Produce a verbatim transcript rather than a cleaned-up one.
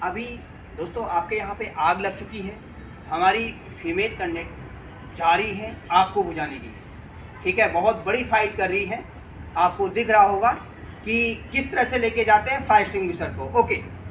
अभी दोस्तों आपके यहाँ पे आग लग चुकी है, हमारी फीमेल कैंडिडेट जा रही है आग को बुझाने के लिए, ठीक है। बहुत बड़ी फाइट कर रही है, आपको दिख रहा होगा कि किस तरह से लेके जाते हैं फायर एक्सटिंग्विशर को। ओके,